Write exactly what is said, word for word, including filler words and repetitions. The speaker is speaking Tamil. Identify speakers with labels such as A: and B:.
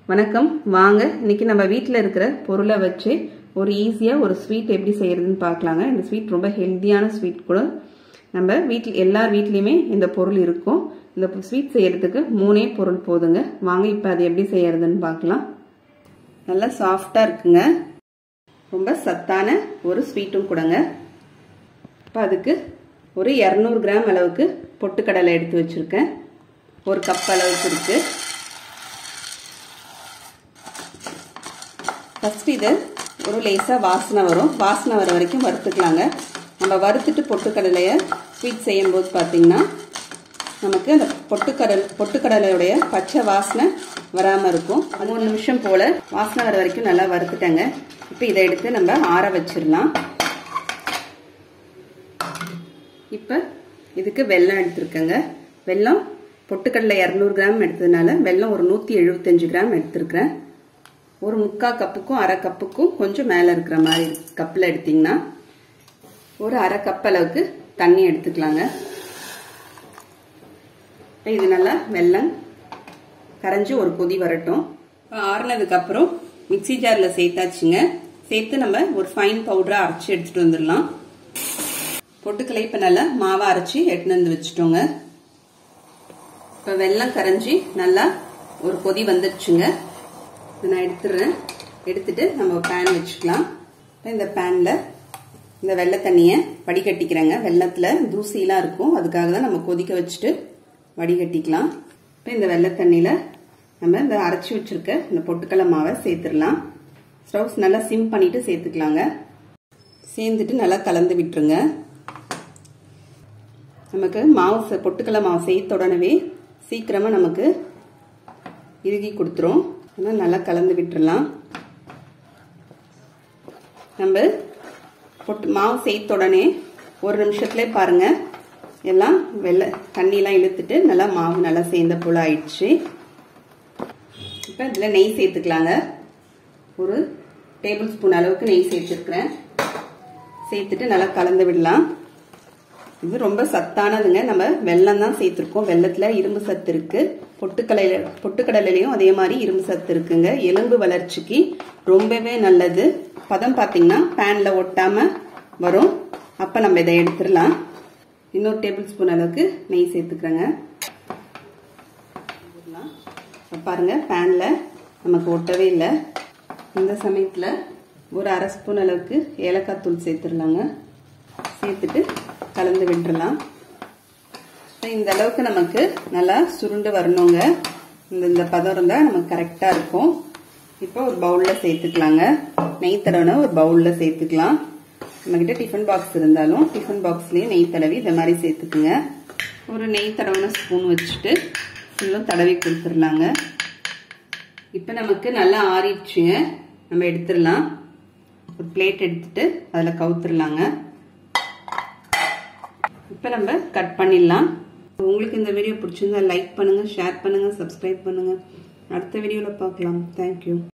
A: வணக்கம் வாங்க இன்னைக்கு நம்ம வீட்ல இருக்கிற பொருளை வச்சு ஒரு ஈஸியா ஒரு ஸ்வீட் எப்படி செய்யறதுன்னு பார்க்கலாங்க. இந்த ஸ்வீட் ரொம்ப ஹெல்தியான ஸ்வீட் கூட. நம்ம வீட்ல எல்லார் வீட்லயுமே இந்த பொருள் இருக்கும். இந்த ஸ்வீட் செய்யறதுக்கு மூணே பொருள் போதுங்க. வாங்க இப்போ அது எப்படி செய்யறதுன்னு பார்க்கலாம். நல்லா சாஃப்டா இருக்குங்க. ரொம்ப சத்தான ஒரு ஸ்வீட்டும் கூடங்க. இப்போ அதுக்கு ஒரு இருநூறு கிராம் அளவுக்கு பொட்டுக்கடலை எடுத்து வச்சிருக்கேன். ஒரு கப் அளவுக்கு இருக்கு. ஃபர்ஸ்ட் இது ஒரு லேசாக வாசனை வரும். வாசனை வர வரைக்கும் வறுத்துக்கலாங்க. நம்ம வறுத்துட்டு பொட்டுக்கடலையை ஸ்வீட் செய்யும்போது பார்த்தீங்கன்னா நமக்கு அந்த பொட்டுக்கடல் பொட்டுக்கடலையுடைய பச்சை வாசனை வராமல் இருக்கும். மூணு நிமிஷம் போல் வாசனை வர வரைக்கும் நல்லா வறுத்துட்டேங்க. இப்போ இதை எடுத்து நம்ம ஆற வச்சிடலாம். இப்போ இதுக்கு வெல்லம் எடுத்துருக்கேங்க. வெல்லம் பொட்டுக்கடலை இரநூறு கிராம் எடுத்ததுனால வெல்லம் ஒரு நூற்றி எழுபத்தஞ்சு கிராம் எடுத்துருக்கிறேன். ஒரு முக்கால் கப்புக்கும் அரை கப்புக்கும் கொஞ்சம் மேலே இருக்கிற மாதிரி கப்பில் எடுத்திங்கன்னா ஒரு அரை கப் அளவுக்கு தண்ணி எடுத்துக்கலாங்க. இது நல்லா வெல்லம் கரைஞ்சி ஒரு கொதி வரட்டும். இப்போ ஆறுனதுக்கப்புறம் மிக்சி ஜாரில் சேர்த்தாச்சுங்க. சேர்த்து நம்ம ஒரு ஃபைன் பவுடராக அரைச்சி எடுத்துகிட்டு வந்துடலாம். பொட்டுக்கலை இப்போ நல்லா மாவை அரைச்சி எடுத்துன்னு வந்து வச்சுட்டோங்க. இப்போ வெல்லம் கரைஞ்சி நல்லா ஒரு கொதி வந்துடுச்சுங்க. நான் எடுத்துடுறேன். எடுத்துட்டு நம்ம பேன் வச்சுக்கலாம். இந்த பேனில் இந்த வெள்ளை தண்ணியை வடிகட்டிக்கிறேங்க. வெள்ளத்தில் தூசிலாம் இருக்கும், அதுக்காக தான் நம்ம கொதிக்க வச்சுட்டு வடிகட்டிக்கலாம். இப்போ இந்த வெள்ளை தண்ணியில் நம்ம இந்த அரைச்சி வச்சிருக்க இந்த பொட்டுக்கடலை மாவை சேர்த்துடலாம். ஸ்டவ்ஸ் நல்லா சிம் பண்ணிட்டு சேர்த்துக்கலாங்க. சேர்ந்துட்டு நல்லா கலந்து விட்டுருங்க. நமக்கு மாவு பொட்டுக்கடலை மாவு சேர்த்த உடனே சீக்கிரமாக நமக்கு இறுகி கொடுத்துரும். நல்லா கலந்து விட்டுறலாம். நம்ம பொட்டு மாவு சேர்த்த உடனே ஒரு நிமிஷத்துல பாருங்க எல்லாம் வெள்ளை தண்ணியெல்லாம் இழுத்துட்டு நல்லா மாவு நல்லா சேர்ந்த போல ஆயிடுச்சு. இப்போ இதில் நெய் சேர்த்துக்கலாங்க. ஒரு டேபிள் ஸ்பூன் அளவுக்கு நெய் சேர்த்துருக்குறேன். சேர்த்துட்டு நல்லா கலந்து விடலாம். இது ரொம்ப சத்தானதுங்க. நம்ம வெல்லம் தான் சேர்த்துருக்கோம். வெள்ளத்துல இரும்பு சத்து இருக்கு. பொட்டுக்கடலை பொட்டுக்கடலையிலையும் அதே மாதிரி இரும்பு சத்து இருக்குங்க. எலும்பு வளர்ச்சிக்கு ரொம்பவே நல்லது. பதம் பார்த்தீங்கன்னா பேன்ல ஒட்டாம வரும். அப்ப நம்ம இதை எடுத்துடலாம். இன்னொரு டேபிள் ஸ்பூன் அளவுக்கு நெய் சேர்த்துக்கிறேங்க. பாருங்க பேன்ல நமக்கு ஒட்டவே இல்லை. இந்த சமயத்துல ஒரு அரை ஸ்பூன் அளவுக்கு ஏலக்காய் தூள் சேர்த்துடலாங்க. சேர்த்துட்டு கலந்து விட்டுறலாம். இந்த அளவுக்கு நமக்கு நல்லா சுருண்டு வரணுங்க. இந்த இந்த பதம் இருந்தால் நமக்கு கரெக்டாக இருக்கும். இப்போ ஒரு பவுலில் சேர்த்துக்கலாங்க. நெய் தடவை ஒரு பவுலில் சேர்த்துக்கலாம். நம்மக்கிட்ட டிஃபன் பாக்ஸ் இருந்தாலும் டிஃபன் பாக்ஸ்லேயே நெய் தடவி இந்த மாதிரி சேர்த்துக்குங்க. ஒரு நெய் தடவின ஸ்பூன் வச்சுட்டு ஃபுல்லும் தடவி கொடுத்துடலாங்க. இப்போ நமக்கு நல்லா ஆறிடுச்சுங்க. நம்ம எடுத்துடலாம். ஒரு பிளேட் எடுத்துட்டு அதில் கவுத்துடலாங்க. இப்போ நம்ம கட் பண்ணிடலாம். உங்களுக்கு இந்த வீடியோ பிடிச்சிருந்தா லைக் பண்ணுங்க, ஷேர் பண்ணுங்க, சப்ஸ்கிரைப் பண்ணுங்க. அடுத்த வீடியோவில் பார்க்கலாம். தேங்க்யூ.